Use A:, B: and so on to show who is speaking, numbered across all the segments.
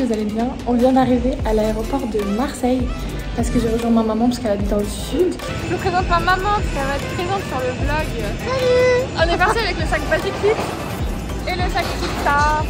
A: que vous allez bien. On vient d'arriver à l'aéroport de Marseille parce que j'ai rejoint ma maman parce qu'elle habite dans le sud. Je vous présente ma maman parce qu'elle va être présente sur le vlog. Salut! On est parti avec le sac Basic Fit et le sac Kita.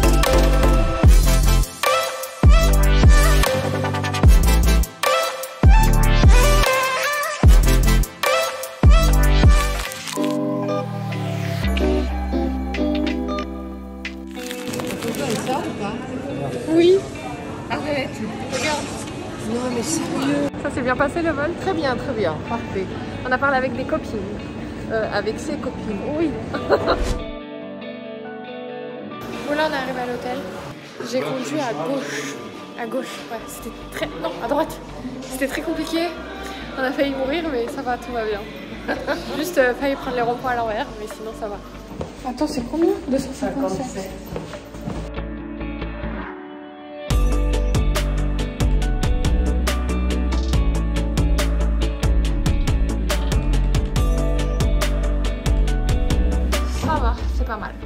A: Oui. Arrête. Regarde.
B: Non mais sérieux.
A: Ça s'est bien passé le vol?
B: Très bien, parfait.
A: On a parlé avec des copines.
B: Avec ses copines.
A: Oui. Voilà, on est arrivé à l'hôtel. J'ai conduit à gauche. À gauche, ouais. C'était très... Non, à droite. C'était très compliqué. On a failli mourir, mais ça va, tout va bien. Juste failli prendre les ronds-points à l'envers, mais sinon ça va. Attends, c'est combien? 257. Ça va, c'est pas mal.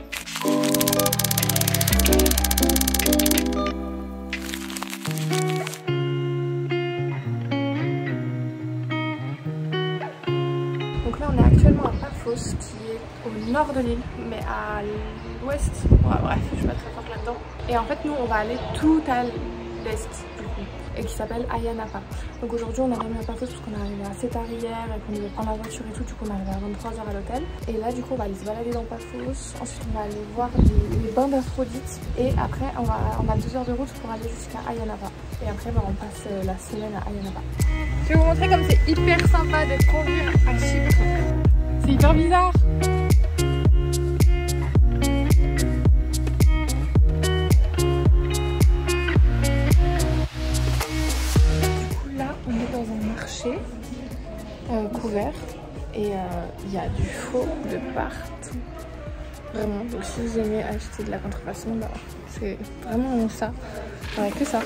A: Donc là on est actuellement à Paphos qui est au nord de l'île mais à l'ouest. Ouais, bref, je suis pas très forte là-dedans. Et en fait nous on va aller tout à l'est du coup et qui s'appelle Ayia Napa. Donc aujourd'hui on est arrivé à Paphos parce qu'on est arrivé assez tard hier et qu'on devait prendre la voiture et tout, du coup on est arrivé à 23 h à l'hôtel. Et là du coup on va aller se balader dans Paphos, ensuite on va aller voir les bains d'Aphrodite et après on a 2 heures de route pour aller jusqu'à Ayia Napa. Et après on passe la semaine à Ayia Napa. Je vais vous montrer comme c'est hyper sympa d'être conduire à Chypre. C'est hyper bizarre. Couvert et il y a du faux de partout, vraiment. Donc si vous aimez acheter de la contrefaçon, bah, c'est vraiment ça, ouais, que ça.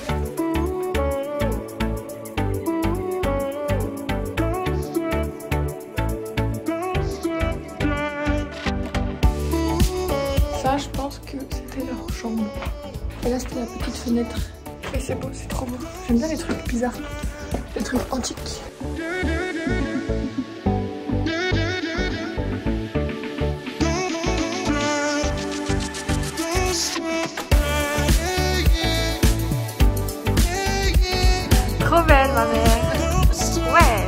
A: Ça je pense que c'était leur chambre et là c'était la petite fenêtre et c'est beau, c'est trop beau. J'aime bien les trucs bizarres, les trucs antiques. Trop belle ma mère. Ouais.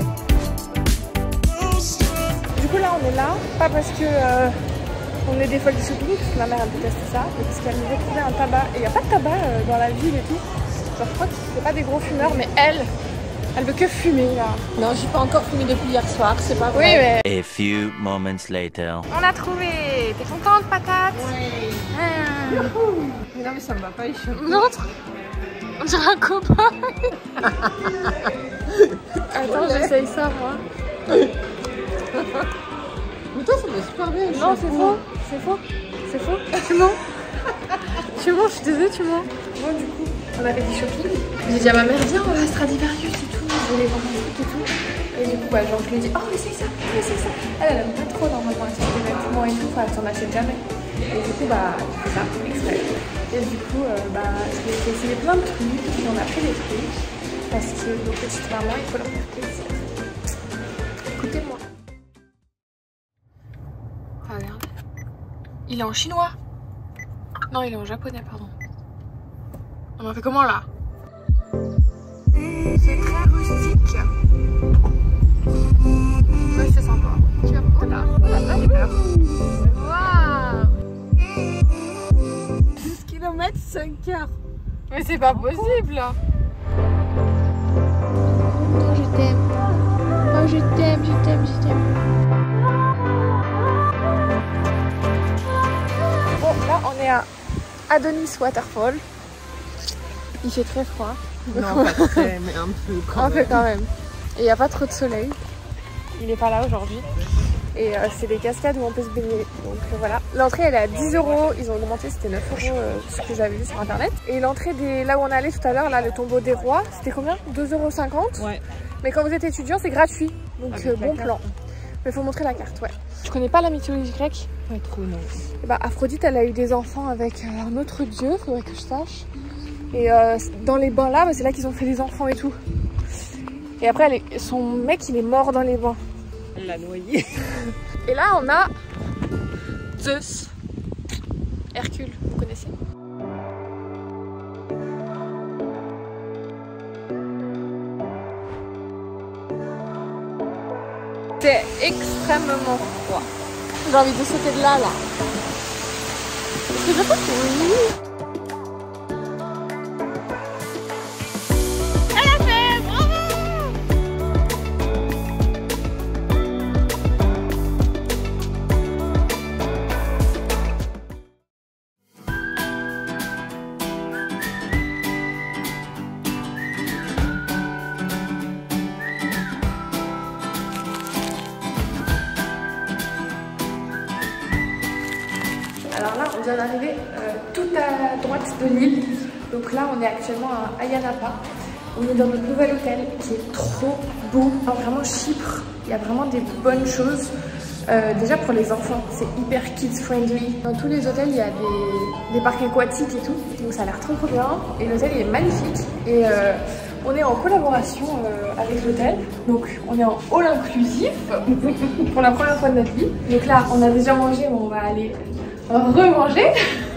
A: Du coup là on est là, pas parce que on est des folles du shopping, parce que ma mère elle déteste ça, mais parce qu'elle nous veut trouver un tabac. Et il n'y a pas de tabac dans la ville et tout. Genre je crois que c'est pas des gros fumeurs, mais elle veut que fumer là.
B: Non, j'ai pas encore fumé depuis hier soir, c'est pas vrai.
A: Oui mais...
C: A few moments later.
A: On a trouvé. T'es contente patate?
B: Oui.
A: Ah.
B: Mais non mais ça me va pas, il
A: Montre. On dirait un copain. Attends, j'essaye ça moi.
B: Mais toi ça va super bien.
A: Non, c'est faux. C'est faux. C'est faux. Tu mens. Tu mens, je suis désolée, tu mens. Bon, du coup, on avait dit shopping. J'ai dit à ma mère, viens, on va à Stradivarius et tout. Je voulais voir un truc et tout. Et du coup, bah, genre, je lui ai dit, oh, essaye ça, essaye ça. Elle aime pas trop normalement acheter des vêtements et tout. Enfin, elle s'en achète jamais. Et du coup, bah, c'est ça, exprès. Et du coup, bah, je vais essayer plein de trucs. Et on a pris des trucs. Parce que nos petites mamans, il faut leur faire plaisir. Écoutez-moi. Regarde. Il est en chinois. Non, il est en japonais, pardon. On en fait comment là? C'est très rustique. Ouais, c'est sympa. Tu vas prendre là. Voilà, j'ai peur. Waouh!
B: 10 km 5 heures.
A: Mais c'est pas possible là.
B: Oh je t'aime. Oh je t'aime, je t'aime, je t'aime.
A: Bon, là on est à Adonis Waterfall. Il fait très froid.
B: Non, pas très, mais un peu quand même.
A: Un peu quand même. Et il n'y a pas trop de soleil. Il n'est pas là aujourd'hui. Et c'est des cascades où on peut se baigner. Donc voilà. L'entrée elle est à 10 €. Ils ont augmenté, c'était 9 € ce que j'avais vu sur internet. Et l'entrée là où on allait tout à l'heure, là le tombeau des rois, c'était combien? 2,50 €.
B: Ouais.
A: Mais quand vous êtes étudiant, c'est gratuit. Donc bon plan. Mais il faut montrer la carte, ouais. Je connais pas la mythologie grecque.
B: Pas trop, non.
A: Et bah Aphrodite, elle a eu des enfants avec un autre dieu, faudrait que je sache. Et dans les bains là, bah, c'est là qu'ils ont fait les enfants et tout. Et après, son mec, il est mort dans les bains.
D: Elle l'a noyé.
A: Et là, on a Zeus. Hercule, vous connaissez? C'est extrêmement froid. J'ai envie de sauter de là. Est-ce que je peux? Oui. Alors là, on vient d'arriver tout à droite de l'île. Donc là, on est actuellement à Ayia Napa. On est dans notre nouvel hôtel qui est trop beau. Enfin, vraiment Chypre, il y a vraiment des bonnes choses. Déjà pour les enfants, c'est hyper kids friendly. Dans tous les hôtels, il y a des parcs aquatiques et tout. Donc ça a l'air trop bien. Et l'hôtel il est magnifique. Et on est en collaboration avec l'hôtel. Donc on est en all inclusif pour la première fois de notre vie. Donc là, on a déjà mangé, mais on va aller remanger.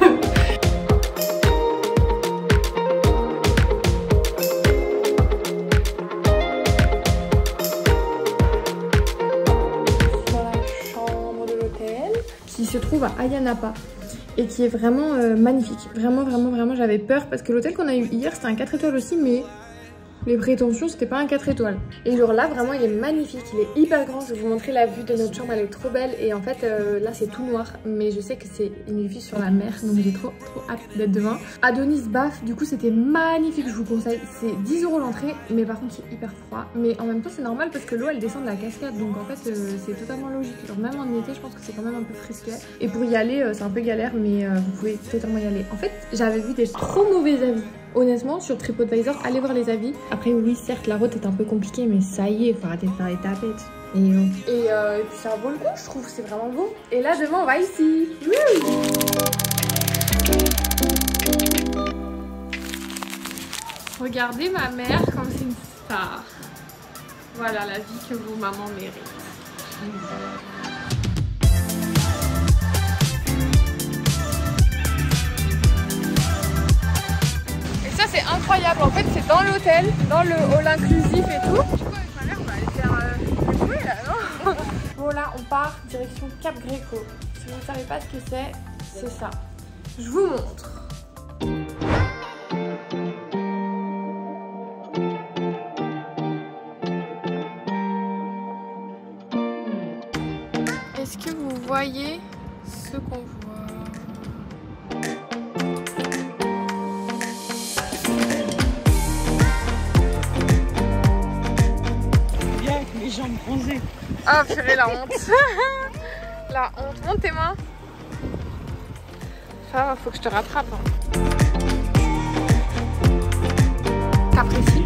A: Dans la chambre de l'hôtel qui se trouve à Ayia Napa et qui est vraiment magnifique. Vraiment, j'avais peur parce que l'hôtel qu'on a eu hier c'était un 4 étoiles aussi, mais les prétentions c'était pas un 4 étoiles. Et genre là vraiment il est magnifique, il est hyper grand. Je vais vous montrer la vue de notre chambre, elle est trop belle. Et en fait là c'est tout noir, mais je sais que c'est une vue sur la mer, donc j'ai trop hâte d'être demain. Adonis Bath, du coup c'était magnifique, je vous conseille. C'est 10 € l'entrée, mais par contre c'est hyper froid. Mais en même temps c'est normal parce que l'eau elle descend de la cascade, donc en fait c'est totalement logique. Genre même en été je pense que c'est quand même un peu frisquet. Et pour y aller c'est un peu galère, mais vous pouvez totalement y aller. En fait j'avais vu des trop mauvais avis. Honnêtement, sur TripAdvisor, allez voir les avis. Après, oui, certes, la route est un peu compliquée, mais ça y est, faut arrêter de faire les tapettes. Et puis ça vaut le coup, je trouve, c'est vraiment beau. Et là, demain, on va ici. Regardez ma mère comme c'est une star. Voilà la vie que vos mamans méritent. Ça c'est incroyable, en fait c'est dans l'hôtel, dans le hall inclusif et tout. Du coup avec ma mère on va aller faire le fouet là, non? Bon là on part direction Cap Greco. Si vous ne savez pas ce que c'est ça. Je vous montre. Est-ce que vous voyez ce qu'on voit?
D: Jambes bronzées.
A: Ah purée la honte. La honte. Monte tes mains. Ça va, faut que je te rattrape. T'apprécies?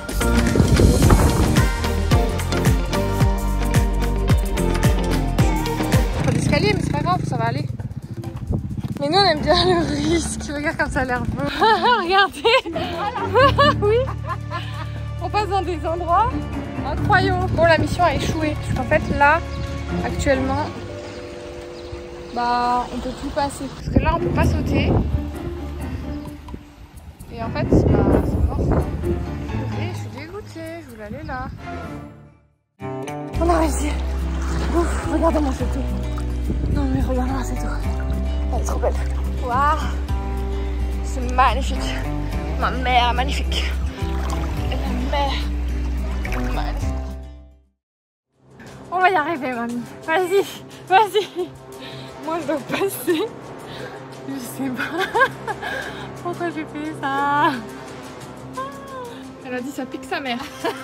A: Pas d'escalier mais c'est pas grave, ça va aller. Mais nous on aime bien le risque. Regarde comme ça a l'air beau. Regardez. Oui. On passe dans des endroits incroyable. Bon, la mission a échoué parce qu'en fait là actuellement bah on peut plus passer parce que là on peut pas sauter et en fait bah c'est mort. Et je suis dégoûtée, je voulais aller là. On a réussi. Ouf, regardez-moi cette eau. Non mais regardez-moi cette eau, elle est trop belle. Waouh, c'est magnifique. Ma mère est magnifique. Et ma mère. On va y arriver, mamie. Vas-y, vas-y. Moi, je dois passer. Je sais pas pourquoi j'ai fait ça. Elle a dit ça pique sa mère.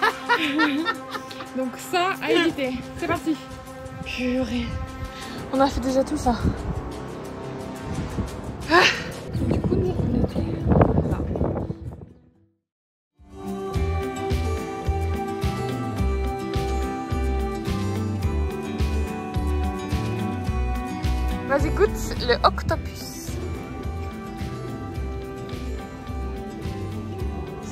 A: Donc ça à éviter. C'est parti. Purée. On a fait déjà tout ça. Du coup, nous, on était là. Vas-y, goûte le octopus.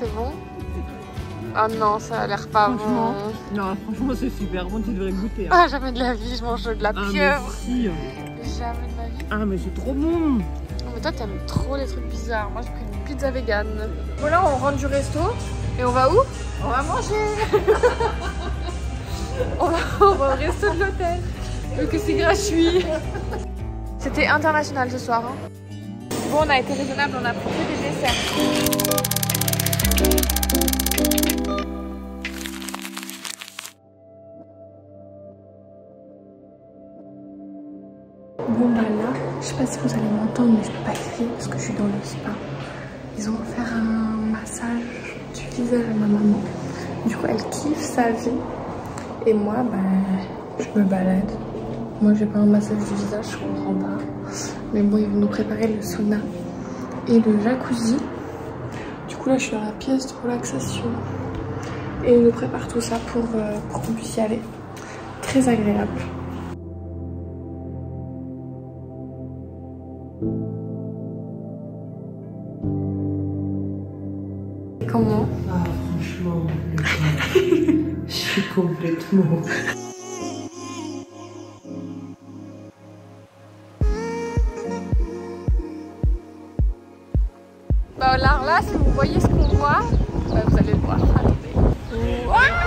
A: c'est bon? Ah non, ça a l'air pas bon.
D: Non, franchement, c'est super bon, tu devrais goûter. Hein.
A: Ah, jamais de la vie, je mange de la pieuvre.
D: Si.
A: Jamais de la vie.
D: Ah, mais c'est trop bon.
A: Non, mais toi, t'aimes trop les trucs bizarres. Moi, j'ai pris une pizza vegan. Voilà, on rentre du resto. Et on va où? On va manger. on va au resto de l'hôtel. Vu que c'est gratuit. C'était international ce soir. Hein. Bon, on a été raisonnable, on a pris que des desserts. Bon bah là, je sais pas si vous allez m'entendre, mais je peux pas crier parce que je suis dans le spa. Ils ont offert un massage du visage à ma maman. Du coup, elle kiffe sa vie. Et moi, bah, je me balade. Moi, j'ai pas un massage du visage, je comprends pas. Mais bon, ils vont nous préparer le sauna et le jacuzzi. Du coup, là, je suis dans la pièce de relaxation. Et ils nous préparent tout ça pour qu'on puisse y aller. Très agréable. Comment?
D: Ah, franchement, je suis complètement...
A: Bah alors là, si vous voyez ce qu'on voit, bah vous allez le voir. Attendez.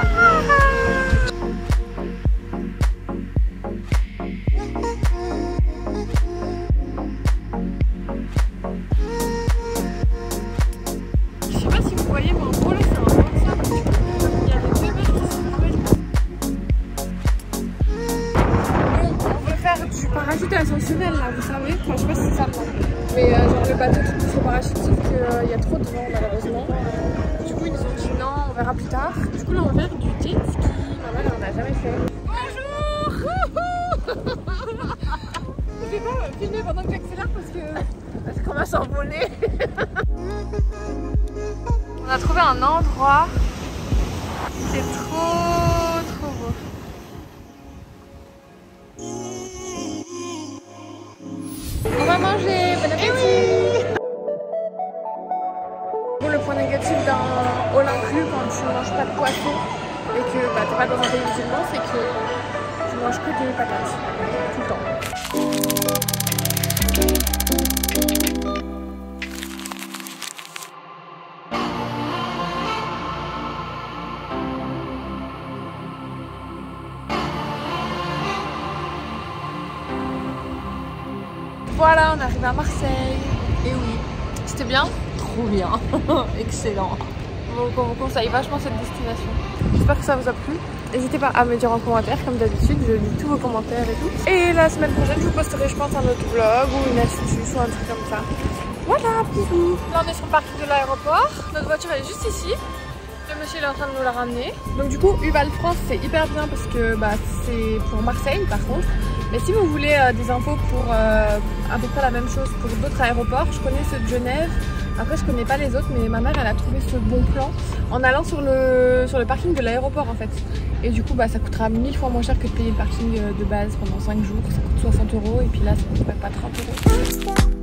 A: Je sais pas si vous voyez, mais en gros là c'est un workshop. Il y a des bébés qui se mettent. On veut faire du parachute ascensionnel là, vous savez. Enfin, je sais pas si c'est ça. Mais genre le bateau qui pousse au parachute, sauf qu'il y a trop de vent malheureusement. Du coup ils nous ont dit non, on verra plus tard. Du coup là on va faire du jet ski. Maman elle en a jamais fait. Bonjour. Je vais pas filmer pendant que j'accélère parce qu'on va s'envoler. On a trouvé un endroit. C'est trop beau. On va manger, bon appétit. Bon, le point négatif d'un all inclus quand tu manges pas de poisson et que bah, t'es pas dans un pays musulman, c'est que tu manges que des patates tout le temps. Voilà, on arrive à Marseille. Et oui, c'était bien?
D: Trop bien. Excellent.
A: Donc on vous conseille vachement cette destination. J'espère que ça vous a plu. N'hésitez pas à me dire en commentaire, comme d'habitude, je lis tous vos commentaires et tout. Et la semaine prochaine, je vous posterai, je pense, un autre vlog ou une astuce ou un truc comme ça. Voilà, bisous. Là, on est sur le parking de l'aéroport. Notre voiture, elle est juste ici. Le monsieur il est en train de nous la ramener. Donc du coup, Uval France, c'est hyper bien parce que bah, c'est pour Marseille par contre. Mais si vous voulez des infos pour à peu près la même chose pour d'autres aéroports, je connais ceux de Genève. Après, je connais pas les autres, mais ma mère, elle a trouvé ce bon plan en allant sur le parking de l'aéroport en fait. Et du coup, bah, ça coûtera 1000 fois moins cher que de payer le parking de base pendant 5 jours. Ça coûte 60 € et puis là, ça coûterait pas 30 €.